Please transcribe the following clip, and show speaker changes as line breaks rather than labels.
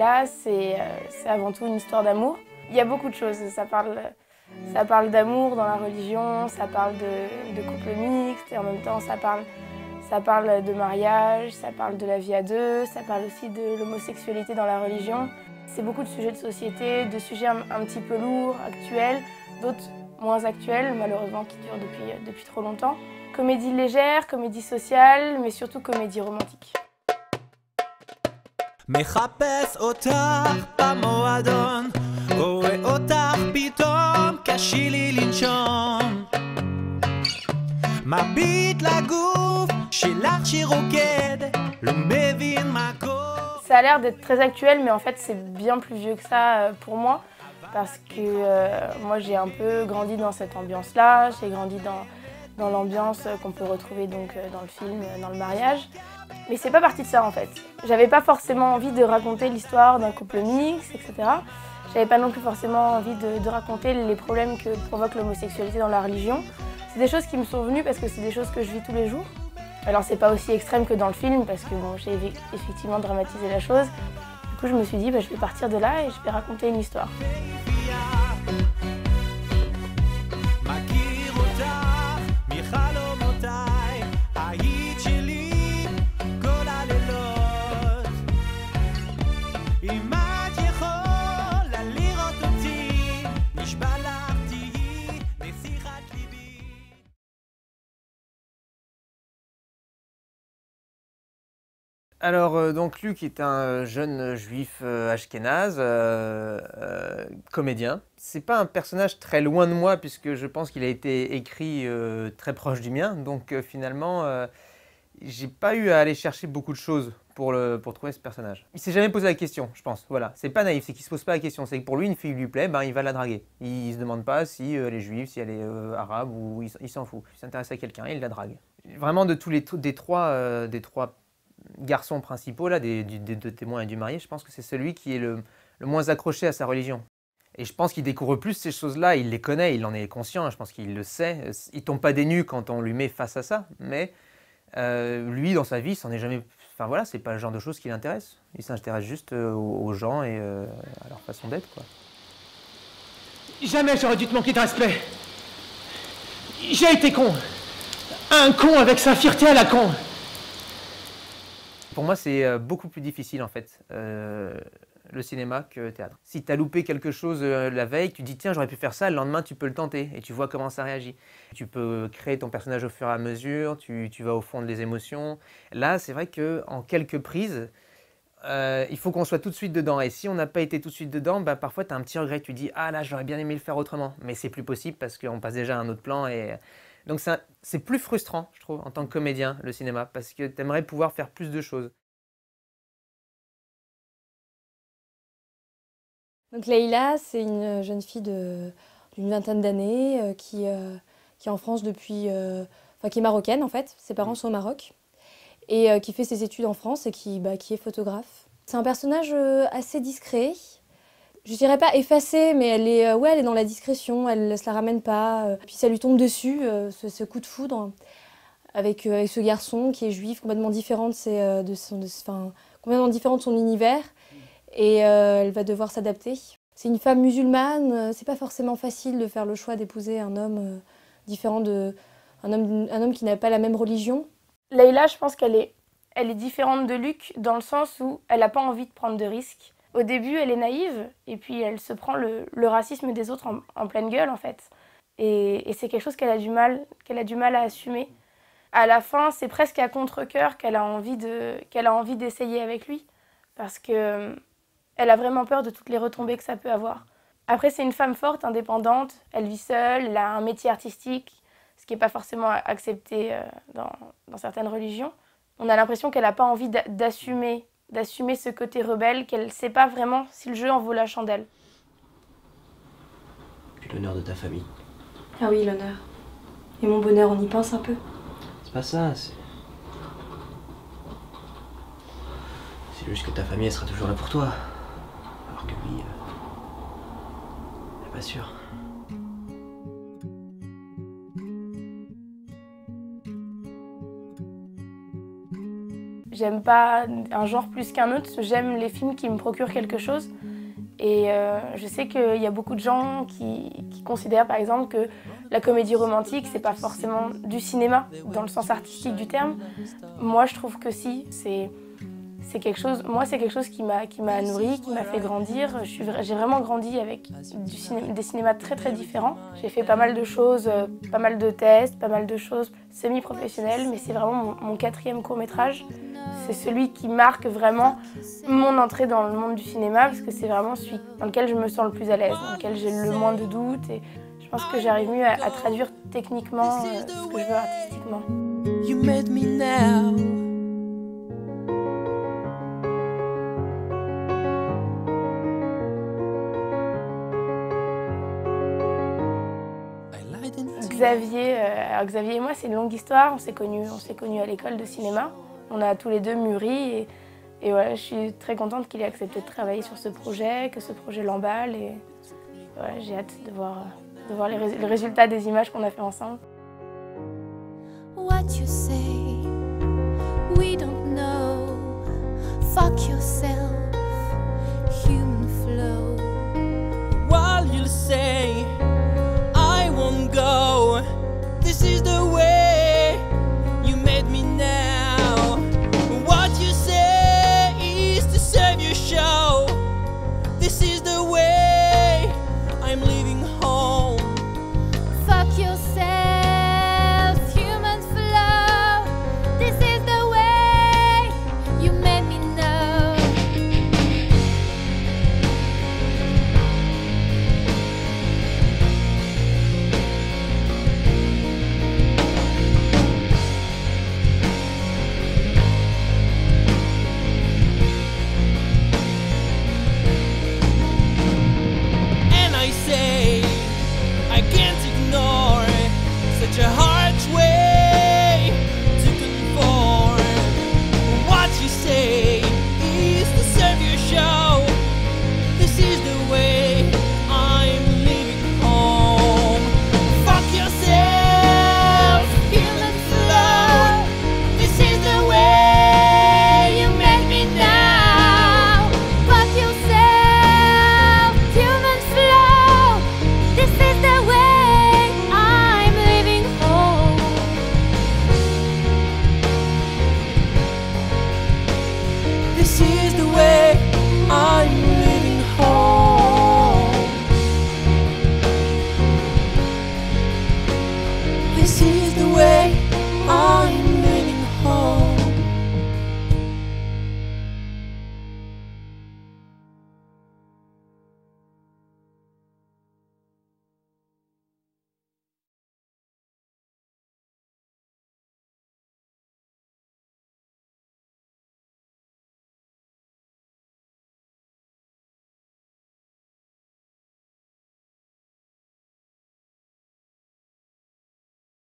Layla, c'est avant tout une histoire d'amour. Il y a beaucoup de choses, ça parle d'amour dans la religion, ça parle de couple mixte, et en même temps ça parle de mariage, ça parle de la vie à deux, ça parle aussi de l'homosexualité dans la religion. C'est beaucoup de sujets de société, de sujets un petit peu lourds, actuels, d'autres moins actuels, malheureusement, qui durent depuis trop longtemps. Comédie légère, comédie sociale, mais surtout comédie romantique.
מחפש אותך במועדון, רואה אותך פתאום, קשה לי לנשום. מביט לגוף שלך שרוקד, לא מבין מה קורה.
Ça a l'air d'être très actuel, mais en fait c'est bien plus vieux que ça pour moi, parce que moi j'ai un peu grandi dans cette ambiance-là, j'ai grandi dans l'ambiance qu'on peut retrouver donc dans le film, dans le mariage. Mais c'est pas parti de ça en fait. J'avais pas forcément envie de raconter l'histoire d'un couple mixte, etc. J'avais pas non plus forcément envie de raconter les problèmes que provoque l'homosexualité dans la religion. C'est des choses qui me sont venues parce que c'est des choses que je vis tous les jours. Alors c'est pas aussi extrême que dans le film parce que bon, j'ai effectivement dramatisé la chose. Du coup je me suis dit je vais partir de là et je vais raconter une histoire.
Alors, donc Luc est un jeune juif ashkénaze, comédien. C'est pas un personnage très loin de moi puisque je pense qu'il a été écrit très proche du mien. Donc finalement, j'ai pas eu à aller chercher beaucoup de choses pour trouver ce personnage. Il s'est jamais posé la question, je pense. Voilà, c'est pas naïf, c'est qu'il se pose pas la question. C'est que pour lui, une fille lui plaît, il va la draguer. Il se demande pas si elle est juive, si elle est arabe ou il s'en fout. Il s'intéresse à quelqu'un, il la drague. Vraiment de tous des trois garçons principaux, là, des deux témoins et du marié, je pense que c'est celui qui est le moins accroché à sa religion. Et je pense qu'il découvre plus ces choses-là, il les connaît, il en est conscient, je pense qu'il le sait. Il tombe pas des nues quand on lui met face à ça, mais lui, dans sa vie, il s'en est jamais... Enfin voilà, c'est pas le genre de choses qui l'intéresse. Il s'intéresse juste aux gens et à leur façon d'être, quoi.
Jamais j'aurais dû te manquer de respect. J'ai été con. Un con avec sa fierté à la con.
Pour moi, c'est beaucoup plus difficile, en fait, le cinéma que le théâtre. Si tu as loupé quelque chose la veille, tu dis « tiens, j'aurais pu faire ça », le lendemain, tu peux le tenter et tu vois comment ça réagit. Tu peux créer ton personnage au fur et à mesure, tu vas au fond des émotions. Là, c'est vrai qu'en quelques prises, il faut qu'on soit tout de suite dedans. Et si on n'a pas été tout de suite dedans, parfois, tu as un petit regret. Tu dis « ah là, j'aurais bien aimé le faire autrement ». Mais c'est plus possible parce qu'on passe déjà à un autre plan. Et donc, c'est plus frustrant, je trouve, en tant que comédien, le cinéma, parce que tu aimerais pouvoir faire plus de choses.
Donc Layla, c'est une jeune fille d'une vingtaine d'années qui est en France depuis... qui est marocaine en fait, ses parents sont au Maroc, et qui fait ses études en France et qui est photographe. C'est un personnage assez discret, je dirais pas effacé, mais elle est dans la discrétion, elle ne se la ramène pas. Puis ça lui tombe dessus, ce coup de foudre, avec ce garçon qui est juif, complètement différent complètement différent de son univers. Et elle va devoir s'adapter. C'est une femme musulmane, c'est pas forcément facile de faire le choix d'épouser un homme différent un homme qui n'a pas la même religion.
Layla, je pense qu'elle est différente de Luc dans le sens où elle n'a pas envie de prendre de risques. Au début, elle est naïve et puis elle se prend le racisme des autres en pleine gueule en fait. Et c'est quelque chose qu'elle a du mal à assumer. À la fin, c'est presque à contre-cœur qu'elle a envie d'essayer avec lui parce que elle a vraiment peur de toutes les retombées que ça peut avoir. Après, c'est une femme forte, indépendante, elle vit seule, elle a un métier artistique, ce qui n'est pas forcément accepté dans certaines religions. On a l'impression qu'elle n'a pas envie d'assumer ce côté rebelle, qu'elle ne sait pas vraiment si le jeu en vaut la chandelle.
Puis l'honneur de ta famille.
Ah oui, l'honneur. Et mon bonheur, on y pense un peu.
C'est pas ça, c'est juste que ta famille, elle sera toujours là pour toi. Alors que lui, elle est pas sûre.
J'aime pas un genre plus qu'un autre, j'aime les films qui me procurent quelque chose. Et je sais qu'il y a beaucoup de gens qui considèrent par exemple que la comédie romantique, c'est pas forcément du cinéma, dans le sens artistique du terme. Moi, je trouve que si, c'est quelque chose qui m'a nourrie, qui m'a fait grandir. J'ai vraiment grandi avec des cinémas très très différents. J'ai fait pas mal de choses, pas mal de tests, pas mal de choses semi-professionnelles, mais c'est vraiment mon 4e court-métrage. C'est celui qui marque vraiment mon entrée dans le monde du cinéma, parce que c'est vraiment celui dans lequel je me sens le plus à l'aise, dans lequel j'ai le moins de doutes, et je pense que j'arrive mieux à traduire techniquement ce que je veux artistiquement.
You made me now.
Xavier et moi, c'est une longue histoire. On s'est connus à l'école de cinéma. On a tous les deux mûri et voilà, je suis très contente qu'il ait accepté de travailler sur ce projet, que ce projet l'emballe. Et voilà, j'ai hâte de voir le résultat des images qu'on a fait ensemble.
What you say